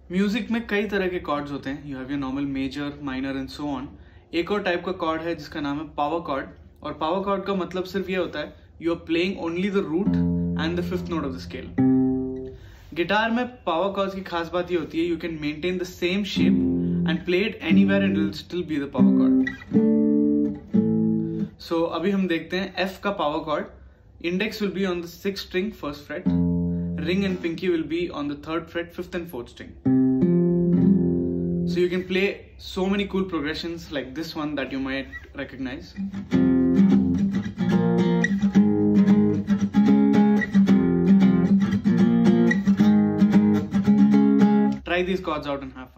Music में कई तरह के कॉर्ड्स होते हैं. You have your normal major, minor and so on. एक और टाइप का कॉर्ड है जिसका नाम है पावर कॉर्ड. और पावर कॉर्ड का मतलब सिर्फ ये होता है you are playing only the root and the fifth note of the scale. Guitar में पावर कॉर्ड्स की खास बात ये होती है you can maintain the same shape and play it anywhere and it will still be the power chord. So अभी हम देखते हैं F का power chord. Index will be on the 6th string, 1st fret. Ring and pinky will be on the 3rd fret, 5th and 4th string. So you can play so many cool progressions like this one that you might recognize. Try these chords out and have fun.